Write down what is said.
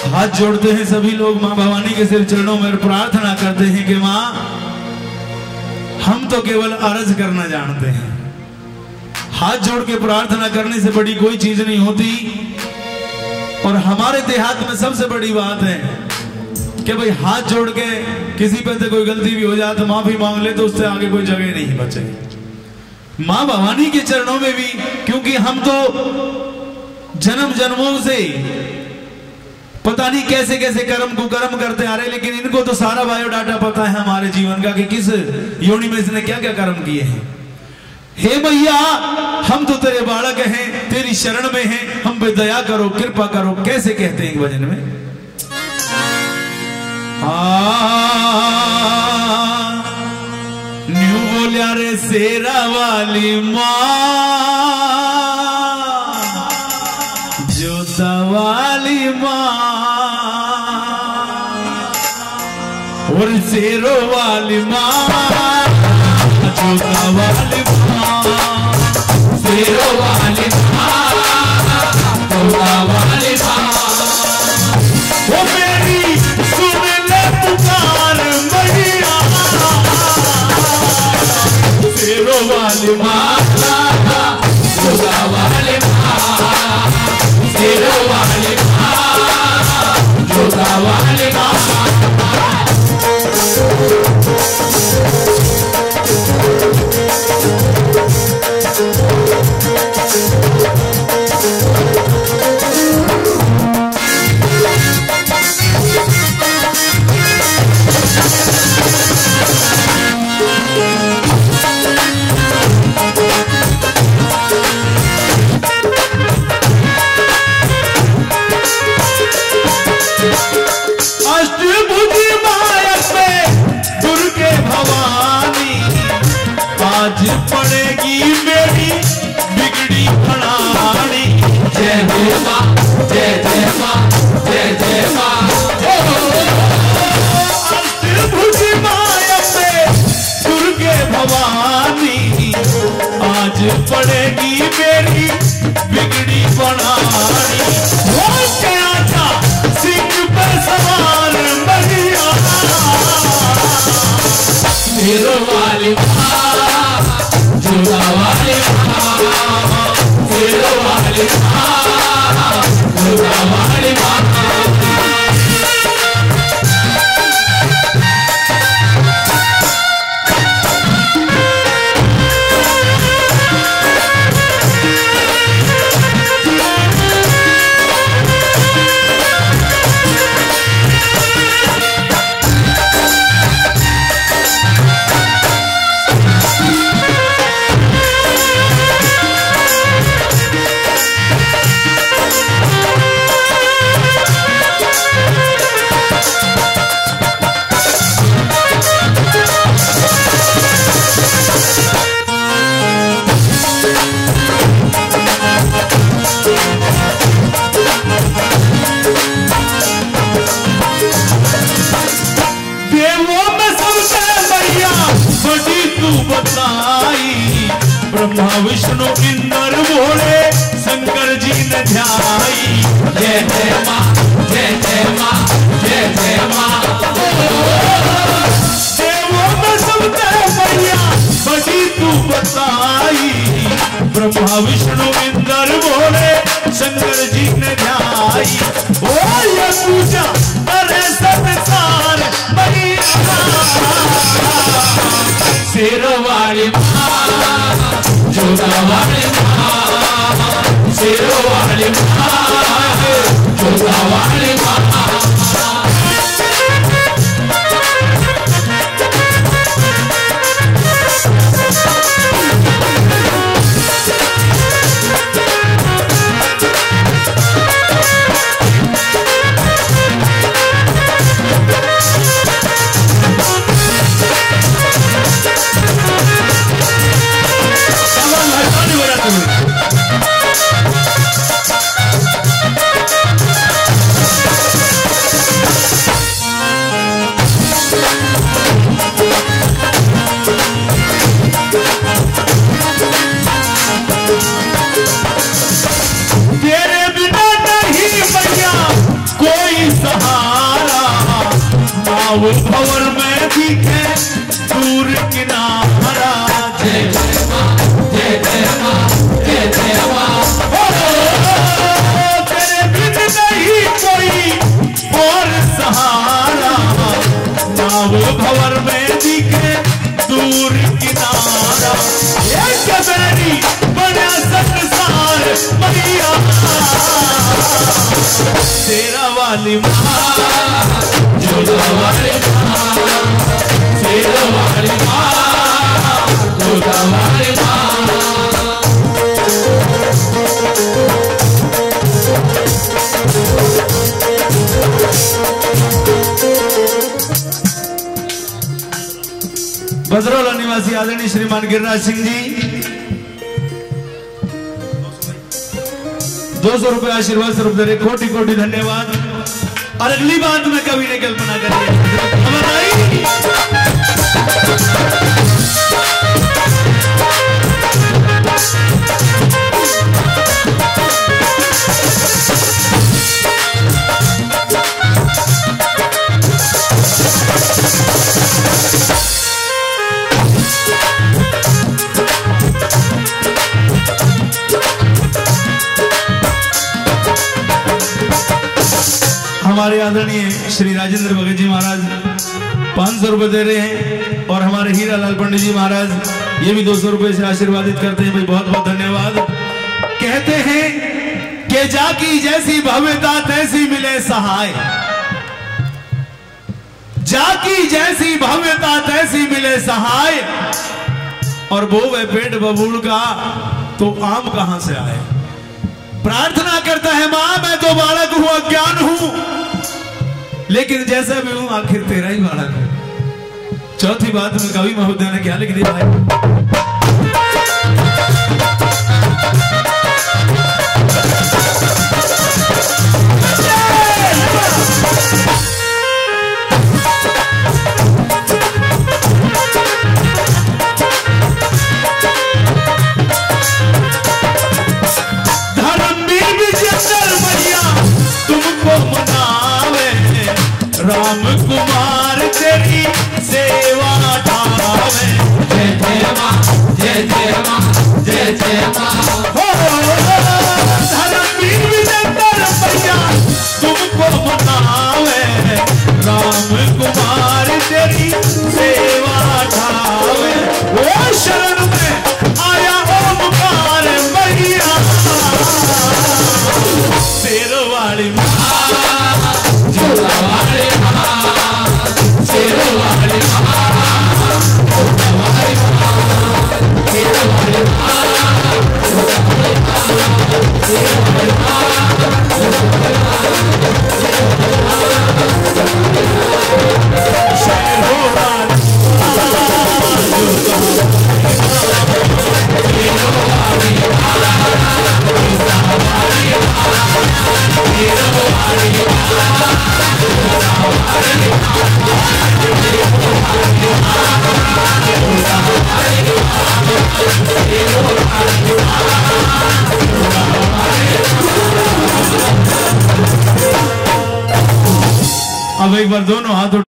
हाथ जोड़ते हैं सभी लोग मां भवानी के सिर चरणों में प्रार्थना करते हैं कि मां हम तो केवल अर्ज करना जानते हैं। हाथ जोड़ के प्रार्थना करने से बड़ी कोई चीज नहीं होती। और हमारे देहात में सबसे बड़ी बात है कि भाई हाथ जोड़ के किसी पे से कोई गलती भी हो जाए तो माफी मांग ले, तो उससे आगे कोई जगह नहीं बचेगी। मां भवानी के चरणों में भी, क्योंकि हम तो जन्म जन्मों से पता नहीं कैसे कैसे कर्म कुकर्म करते आ रहे, लेकिन इनको तो सारा बायोडाटा पता है हमारे जीवन का कि किस योनि में इसने क्या क्या कर्म किए हैं। हे मैया, हम तो तेरे बालक हैं, तेरी शरण में हैं, हम पे दया करो, कृपा करो। कैसे कहते हैं भजन में, न्यू बोलिया रे शेरा वाली माँ, जोता वाली माँ, और शेरों वाली माँ, जोता वाली माँ, शेरों वाली माँ, जोता वाली माँ। वो मेरी सुन ले पुकार मैया, शेरों वाली माँ, जोता वाली माँ, शेरों वाली माँ, जोता वाली माँ। आज पड़ेगी मेरी बिगड़ी फड़ानी। जय जय माँ, जय जय माँ, जय जय माँ। अष्टभुजी माया पे दुर्गे भवानी, आज पड़ेगी मेरी बिगड़ी फड़ानी। वो क्या था सिंह पर सवार मैया, शेरों वाली माँ, जोता वाली माँ, शेरों वाली माँ, जोता वाली माँ। ब्रह्मा विष्णु इंद्र भोले शंकर जी ने ध्याई। जय जय माँ, जय जय माँ, जय जय माँ। देवों में सबसे मैया बड़ी तू बताई। ब्रह्मा विष्णु इंद्र भोले शंकर जी ने ध्याई। ओ ये पूजा करे संसार मैया, शेरों वाली माँ, जोता वाली माँ, शेरों वाली माँ, जोता वाली माँ। भवर में दिखे दूर किनारा। जय जय मां, जय जय मां, जय जय मां। तेरे बिन नहीं कोई और सहारा, नाव भवर में दिखे दूर किनारा। एक बेरी बड़ा संसार मैया, तेरा वाली मां, जोधा वाली मां, तेरा वाली मां, जोधा वाली मां। बदरौला निवासी आदरणीय श्रीमान गिरिराज सिंह जी 200 रुपये आशीर्वाद स्वरूप दे रहे, कोटि कोटि धन्यवाद। और अगली बात में कवि ने कल्पना करी। हमारे आदरणीय श्री राजेंद्र भगत जी महाराज 500 रुपए दे रहे हैं, और हमारे हीरा लाल पंडित जी महाराज ये भी 200 रुपए से आशीर्वादित करते हैं। भाई बहुत बहुत धन्यवाद। कहते हैं कि जाकी जैसी भव्यता तैसी मिले सहाय, जाकी जैसी भव्यता तैसी मिले सहाय, और बोवे पेट बबूल का तो आम कहां से आए। प्रार्थना करता है मां मैं तो बालक हूं, अज्ञान हूं, लेकिन जैसा भी हूं आखिर तेरा ही बालक हूं। चौथी बात में कवि महोदय ने क्या लिख दिया भाई? राम कुमार तेरी सेवा ठावे। जय जय मां, जय जय मां, जय जय मां। हो धर्मवीर विजेंद्र भैया तुमको मनावे, राम कुमार तेरी सेवा ठावे। ओ शरण में आया ओमकार मैया, शेर वाली मां, जोधा वाली मां, शेर वाली मां, जोधा वाली मां, शेर वाली मां, जोधा वाली मां, शेर वाली मां, जोधा वाली मां, शेर वाली अब एक बार दोनों हाथ